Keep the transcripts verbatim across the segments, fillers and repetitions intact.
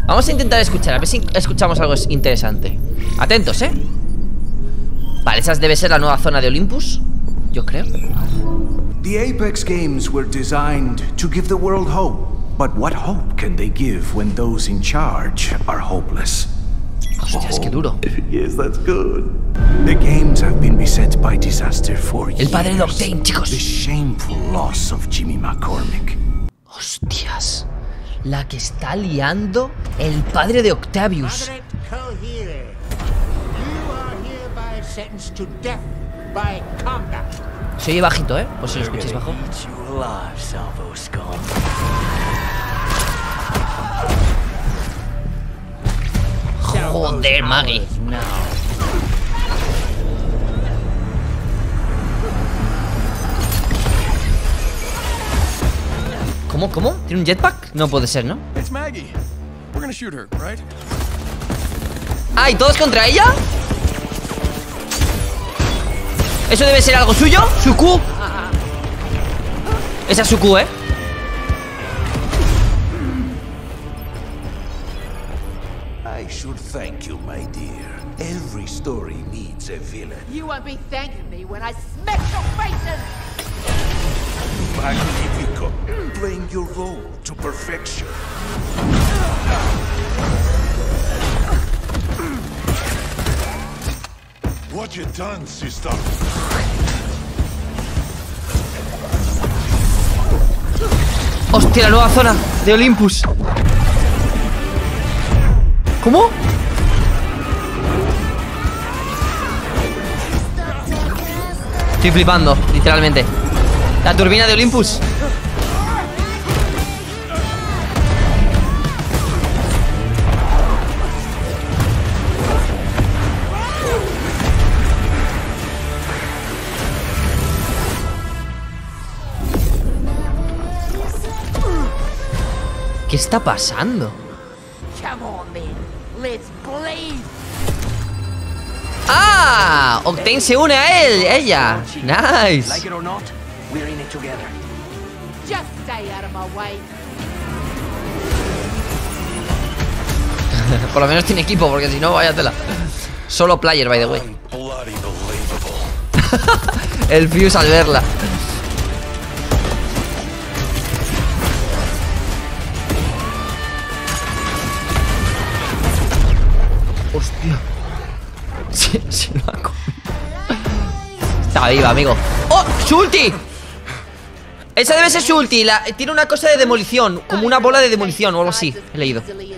Vamos a intentar escuchar, a ver si escuchamos algo interesante. Atentos, ¿eh? Vale, esa debe ser la nueva zona de Olympus, yo creo. The Apex Games were designed to give the world hope. But what hope can they give when those in charge are hopeless? Hostias, qué duro. Yes, that's good. The games have been beset by disaster for years. El padre de Octane, chicos. The shameful loss of Jimmy McCormick. Hostias. La que está liando el padre de Octavius. Se oye bajito, ¿eh? Por si lo escucháis bajo. Joder, Maggie. ¿Cómo? ¿Cómo? ¿Tiene un jetpack? No puede ser, ¿no? Ah, ¿y todos contra ella? ¿Eso debe ser algo suyo? ¿Su Q? Esa es su Q, ¿eh? I should thank you, my dear. Every story needs a villain. You won't be thanking me when I smash your faces! Magnifico, playing your role to perfection. What you done, sister? Hostia, la nueva zona de Olympus. ¿Cómo? Estoy flipando, literalmente. La turbina de Olympus. ¿Qué está pasando? ¡Ah! Octane se une a él, ella. Nice. Por lo menos tiene equipo, porque si no, vaya tela. Solo player, by the way. El Fuse al verla. Hostia. Se, se lo ha comido. Está viva, amigo. ¡Oh! ¡Su ulti! Esa debe ser su ulti. La, tiene una cosa de demolición, como una bola de demolición o algo así. He leído.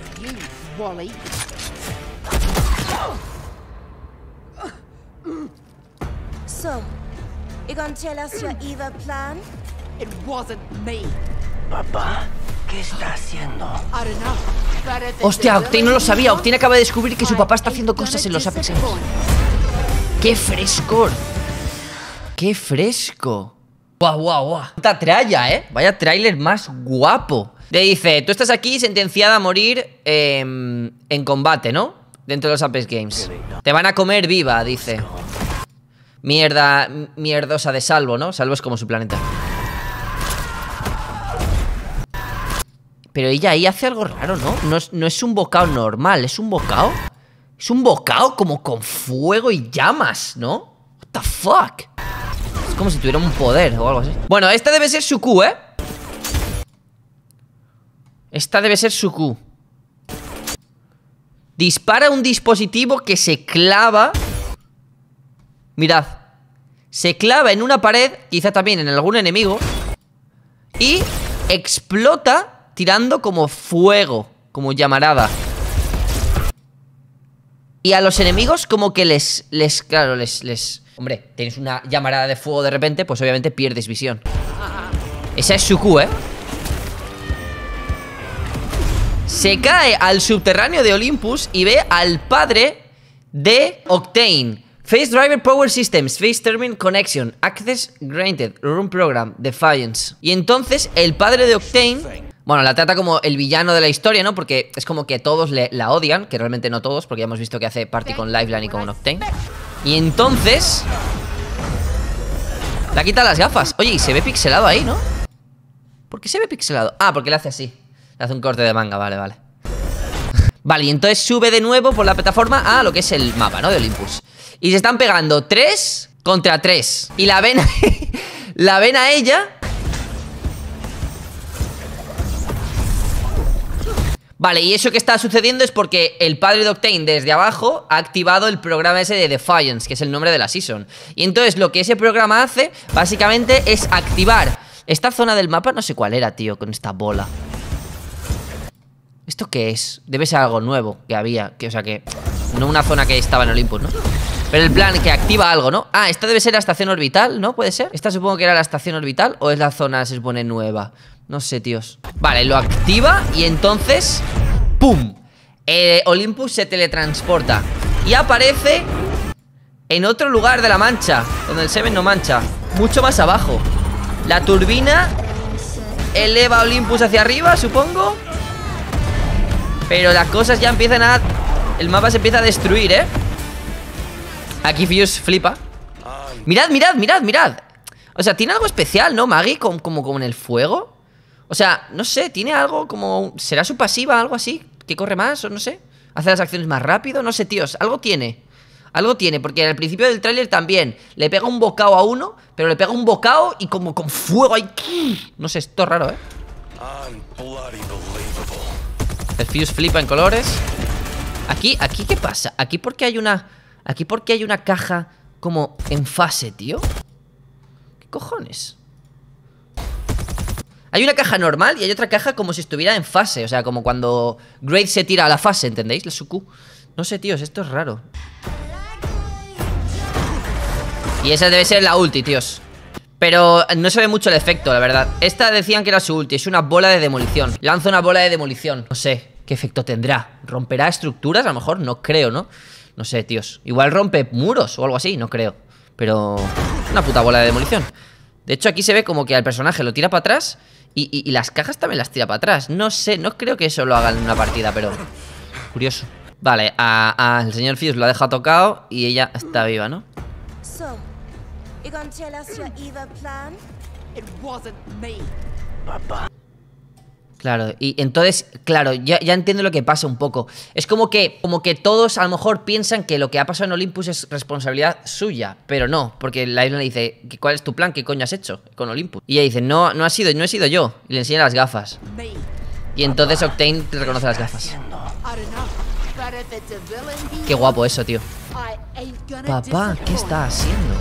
So, you gonna tell us your evil plan? It wasn't me. Papá, ¿qué está haciendo? I don't know. But if Hostia, Octane no lo sabía. Octane acaba de descubrir que su papá está haciendo cosas en los Apex Games. ¡Qué frescor! ¡Qué fresco! ¡Guau, guau, guau! Esta tralla, ¿eh? Vaya tráiler más guapo. Le dice, tú estás aquí sentenciada a morir eh, en combate, ¿no? Dentro de los Apex Games. Te van a comer viva, dice. Mierda, mierdosa de Salvo, ¿no? Salvo es como su planeta. Pero ella ahí hace algo raro, ¿no? No es, no es un bocado normal, es un bocado. Es un bocado como con fuego y llamas, ¿no? What the fuck. Es como si tuviera un poder o algo así. Bueno, esta debe ser su Q, ¿eh? Esta debe ser su Q. Dispara un dispositivo que se clava. Mirad. Se clava en una pared, quizá también en algún enemigo, y explota tirando como fuego, como llamarada. Y a los enemigos como que les, les, claro, les, les... Hombre, tienes una llamarada de fuego de repente, pues obviamente pierdes visión. Esa es su Q, ¿eh? Se cae al subterráneo de Olympus y ve al padre de Octane. Face Driver Power Systems, Face Terminal Connection, Access Granted, Room Program, Defiance. Y entonces el padre de Octane, bueno, la trata como el villano de la historia, ¿no? Porque es como que todos le, la odian, que realmente no todos, porque ya hemos visto que hace party con Liveline y con Octane. Y entonces la quita las gafas. Oye, y se ve pixelado ahí, ¿no? ¿Por qué se ve pixelado? Ah, porque le hace así. Le hace un corte de manga, vale, vale. Vale, y entonces sube de nuevo por la plataforma a lo que es el mapa, ¿no? De Olympus. Y se están pegando tres contra tres. Y la ven, la ven a ella. Vale, y eso que está sucediendo es porque el padre de Octane desde abajo ha activado el programa ese de Defiance, que es el nombre de la season. Y entonces lo que ese programa hace, básicamente, es activar esta zona del mapa. No sé cuál era, tío, con esta bola. ¿Esto qué es? Debe ser algo nuevo que había, que, o sea que... No una zona que estaba en Olympus, ¿no? Pero el plan que activa algo, ¿no? Ah, esta debe ser la estación orbital, ¿no? ¿Puede ser? Esta supongo que era la estación orbital. ¿O es la zona, se supone, nueva? No sé, tíos. Vale, lo activa y entonces... ¡Pum! Eh, Olympus se teletransporta y aparece en otro lugar de la mancha, donde el Seven no mancha, mucho más abajo. La turbina eleva a Olympus hacia arriba, supongo. Pero las cosas ya empiezan a... El mapa se empieza a destruir, ¿eh? Aquí Fuse flipa. Mirad, mirad, mirad, mirad. O sea, tiene algo especial, ¿no, Maggie? Como, como, como en el fuego. O sea, no sé, tiene algo como... ¿Será su pasiva, algo así? ¿Que corre más o no sé? ¿Hace las acciones más rápido? No sé, tíos, algo tiene. Algo tiene, porque al principio del tráiler también le pega un bocado a uno, pero le pega un bocado y como con fuego ahí. No sé, esto es raro, ¿eh? El Fuse flipa en colores. Aquí, aquí, ¿qué pasa? Aquí porque hay una... Aquí porque hay una caja como en fase, tío. ¿Qué cojones? Hay una caja normal y hay otra caja como si estuviera en fase. O sea, como cuando Great se tira a la fase, ¿entendéis? La Suku. No sé, tíos, esto es raro. Y esa debe ser la ulti, tíos. Pero no se ve mucho el efecto, la verdad. Esta decían que era su ulti, es una bola de demolición. Lanza una bola de demolición. No sé qué efecto tendrá. ¿Romperá estructuras? A lo mejor, no creo, ¿no? No sé, tíos. Igual rompe muros o algo así, no creo. Pero... una puta bola de demolición. De hecho, aquí se ve como que al personaje lo tira para atrás y, y, y las cajas también las tira para atrás. No sé, no creo que eso lo hagan en una partida, pero... curioso. Vale, a, a el señor Fuse lo ha dejado tocado y ella está viva, ¿no? So, you gonna tell us your evil plan? It wasn't me. Papá. Claro, y entonces, claro, ya, ya entiendo lo que pasa un poco. Es como que, como que todos a lo mejor piensan que lo que ha pasado en Olympus es responsabilidad suya, pero no, porque la isla le dice, ¿cuál es tu plan? ¿Qué coño has hecho con Olympus? Y ella dice, no, no ha sido, no he sido yo. Y le enseña las gafas. Me. Y entonces Octane te reconoce las gafas. I don't know. But if it's a villain, Qué guapo eso, tío. I ain't gonna Papá, ¿qué disappoint. está haciendo?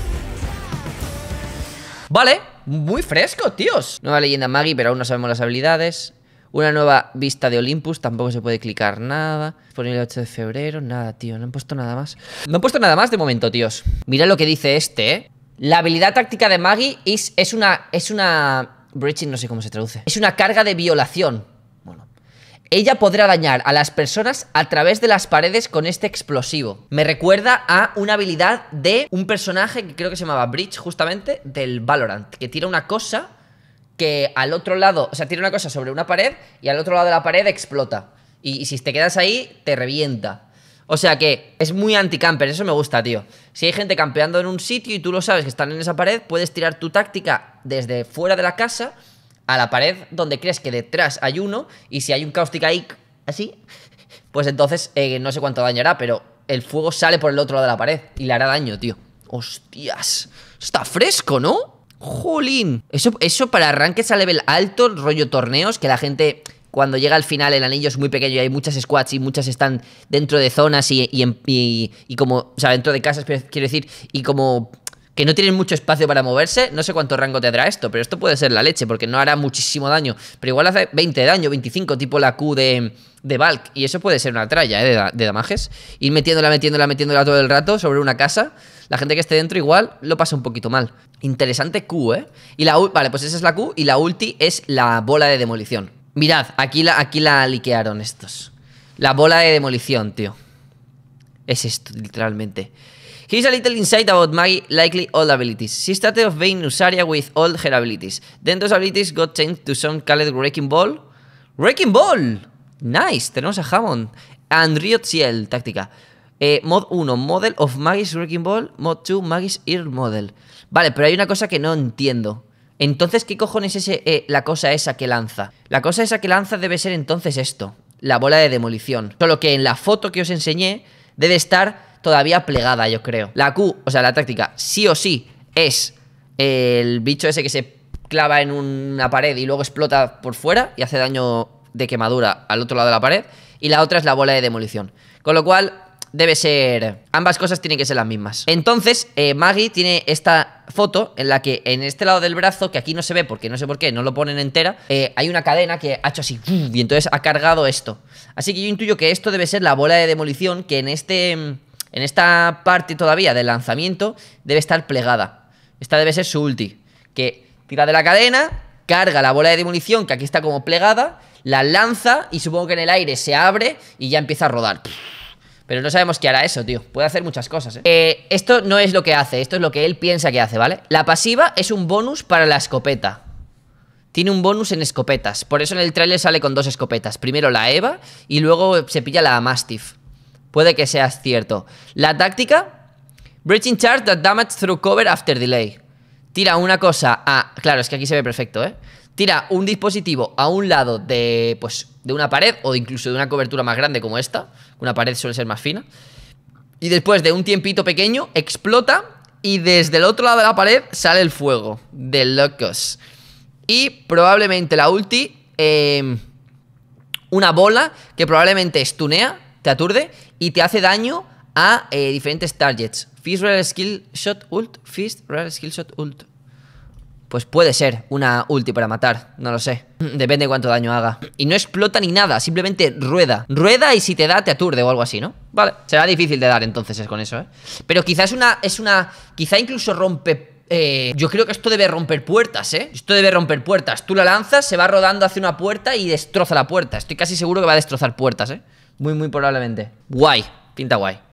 Vale, muy fresco, tíos. Nueva leyenda Maggie, pero aún no sabemos las habilidades. Una nueva vista de Olympus, tampoco se puede clicar nada. Disponible el ocho de febrero, nada, tío, no han puesto nada más. No han puesto nada más de momento, tíos. Mira lo que dice este, ¿eh? La habilidad táctica de Maggie es, es una... Es una... Breaching, no sé cómo se traduce. Es una carga de violación. Bueno. Ella podrá dañar a las personas a través de las paredes con este explosivo. Me recuerda a una habilidad de un personaje que creo que se llamaba Breach, justamente, del Valorant, que tira una cosa que al otro lado, o sea, tira una cosa sobre una pared y al otro lado de la pared explota. Y, y si te quedas ahí, te revienta. O sea que es muy anti-camper, eso me gusta, tío. Si hay gente campeando en un sitio y tú lo sabes que están en esa pared, puedes tirar tu táctica desde fuera de la casa a la pared donde crees que detrás hay uno, y si hay un caustic ahí, así, pues entonces eh, no sé cuánto dañará, pero el fuego sale por el otro lado de la pared y le hará daño, tío. Hostias, está fresco, ¿no? Jolín. Eso, eso para arranques a level alto, rollo torneos, que la gente... Cuando llega al final el anillo es muy pequeño y hay muchas squads y muchas están dentro de zonas y, y, y, y como... O sea, dentro de casas, quiero decir, y como... que no tienen mucho espacio para moverse. No sé cuánto rango tendrá esto, pero esto puede ser la leche, porque no hará muchísimo daño. Pero igual hace veinte de daño, veinticinco, tipo la Q de, de Valk. Y eso puede ser una tralla, ¿eh? De, de damages. Ir metiéndola, metiéndola, metiéndola todo el rato sobre una casa. La gente que esté dentro igual lo pasa un poquito mal. Interesante Q, ¿eh? Y la, vale, pues esa es la Q. Y la ulti es la bola de demolición. Mirad, aquí la, aquí la liquearon estos. La bola de demolición, tío. Es esto, literalmente. Here's a little insight about Maggie likely all abilities. She started off being Usaria with all her abilities. Then those abilities got changed to some called Wrecking Ball. ¡Wrecking Ball! Nice, tenemos a Hammond. And Riot Ciel, táctica. Eh, mod uno, Model of Maggie's Wrecking Ball. Mod dos, Maggie's Ear Model. Vale, pero hay una cosa que no entiendo. Entonces, ¿qué cojones es ese, eh, la cosa esa que lanza? La cosa esa que lanza debe ser entonces esto. la bola de demolición. Solo que en la foto que os enseñé debe estar todavía plegada, yo creo. La Q, o sea, la táctica, sí o sí es el bicho ese que se clava en una pared y luego explota por fuera y hace daño de quemadura al otro lado de la pared. Y la otra es la bola de demolición. Con lo cual debe ser... ambas cosas tienen que ser las mismas. Entonces, eh, Maggie tiene esta foto en la que en este lado del brazo, que aquí no se ve porque no sé por qué, no lo ponen entera, eh, hay una cadena que ha hecho así, y entonces ha cargado esto. Así que yo intuyo que esto debe ser la bola de demolición, que en este... en esta parte todavía del lanzamiento debe estar plegada. Esta debe ser su ulti, que tira de la cadena, carga la bola de demolición, que aquí está como plegada, la lanza y supongo que en el aire se abre y ya empieza a rodar. Pero no sabemos qué hará eso, tío. Puede hacer muchas cosas, ¿eh? Eh, Esto no es lo que hace, esto es lo que él piensa que hace, ¿vale? La pasiva es un bonus para la escopeta. Tiene un bonus en escopetas. Por eso en el trailer sale con dos escopetas. Primero la Eva y luego se pilla la Mastiff. Puede que sea cierto. La táctica: Breaching charge that damage through cover after delay. Tira una cosa a... claro, es que aquí se ve perfecto, ¿eh? Tira un dispositivo a un lado de... pues de una pared o incluso de una cobertura más grande como esta. Una pared suele ser más fina. Y después de un tiempito pequeño explota y desde el otro lado de la pared sale el fuego de locos. Y probablemente la ulti, eh, una bola que probablemente stunea, te aturde y te hace daño a eh, diferentes targets. Fist Rare Skill Shot Ult. Fist Rare Skill Shot Ult. Pues puede ser una ulti para matar, no lo sé. Depende de cuánto daño haga. Y no explota ni nada, simplemente rueda. Rueda y si te da, te aturde o algo así, ¿no? Vale, será difícil de dar entonces es con eso, ¿eh? Pero quizás es una... es una... quizá incluso rompe... Eh, yo creo que esto debe romper puertas, ¿eh? Esto debe romper puertas. Tú la lanzas, se va rodando hacia una puerta y destroza la puerta. Estoy casi seguro que va a destrozar puertas, ¿eh? Muy, muy probablemente. Guay, pinta guay.